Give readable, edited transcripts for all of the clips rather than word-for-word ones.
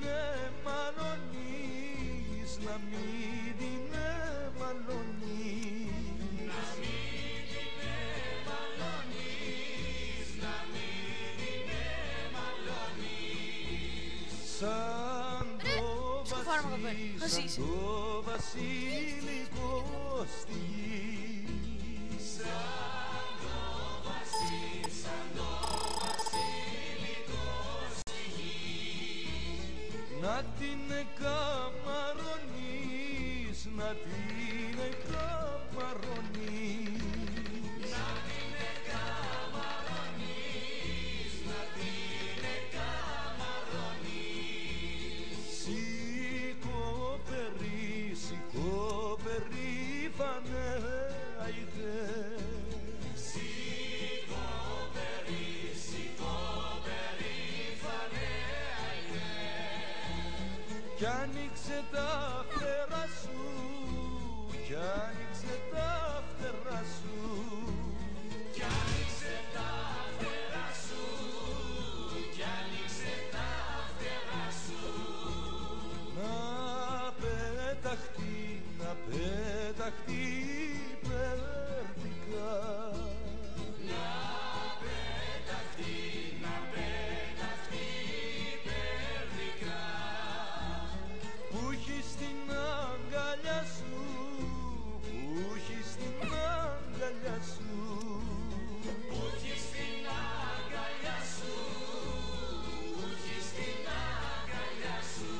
εμαλώνεις, να μην την εμαλώνεις, να μην την εμαλώνεις, να μην την εμαλώνεις. σαν το βασίλικο στη γη, σαν το βασίλικο στη γη. να την εκαμαρώνεις, να την εκαμαρώνεις, Να την εκαμαρώνεις, να την εκαμαρώνεις. σηκώ περήφανε αηδέ, Σηκώ περήφανε αηδέ, κι άνοιξε τα φτερά σου, κι άνοιξε τα φτερά σου, κι άνοιξε τα φτερά σου, κι άνοιξε τα φτερά σου. να πεταχτεί περδικά, Να πεταχτεί περδικά, που έχει στην αγκαλιά σου, που έχει στην αγκαλιά σου, που έχει στην αγκαλιά σου, που έχει στην αγκαλιά σου.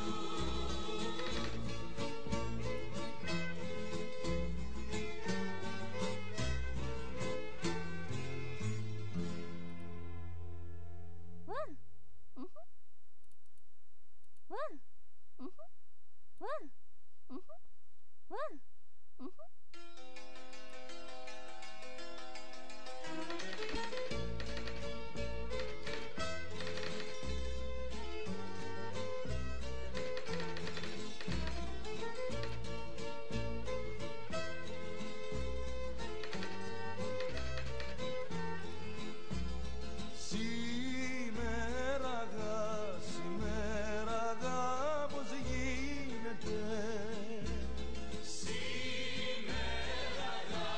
σήμερα γάμος γίνεται, Σήμερα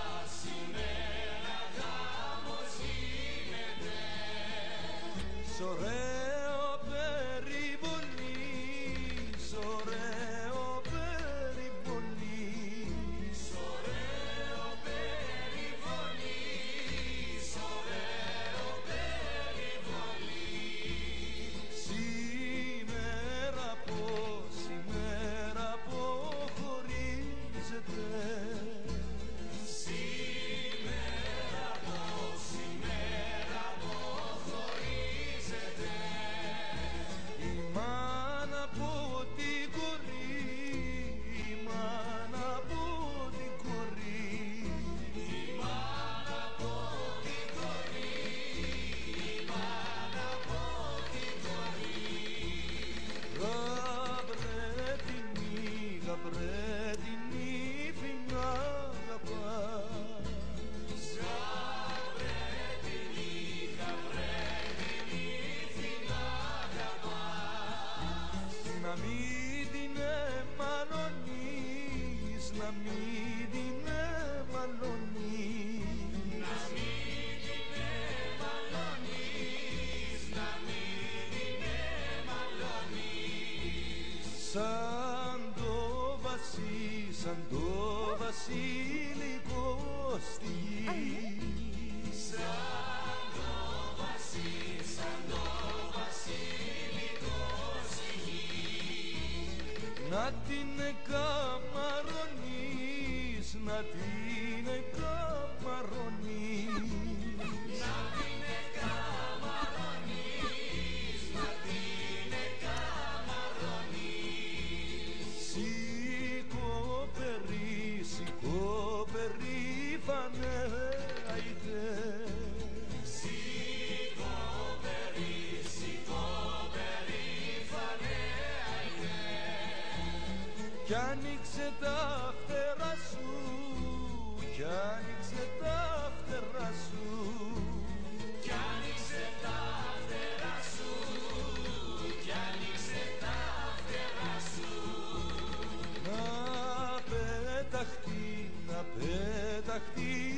γάμος γίνεται, σ' ωραίο περιβολής, ωραίο περιβολής, ωραίο περιβολής, ωραίο περιβολής. σήμερα αποχωρίζεται, Σήμερα αποχωρίζεται, η μάνα από την κορή, η μάνα από την κορή, η μάνα από την κορή, η μάνα από την κορή. γαμπρέτινη φινά αγαπάς, Γαμπρέτινη φινά αγαπάς, να μην την εμαλώνεις, να μην την εμαλώνεις, να μην την εμαλώνεις, να μην την εμαλώνεις. σαν το βασίλικο στη γη, Σαν το βασίλικο στη γη. να την εκαμαρώνεις, να την εκαμαρώνεις, Να την εκαμαρώνεις, να την εκαμαρώνεις. σηκώ περήφανε αηδέ, Σηκώ περήφανε αηδέ, κι άνοιξε τα φτερά σου, κι άνοιξε τα φτερά σου, κι άνοιξε τα φτερά σου, κι άνοιξε τα σταχτεί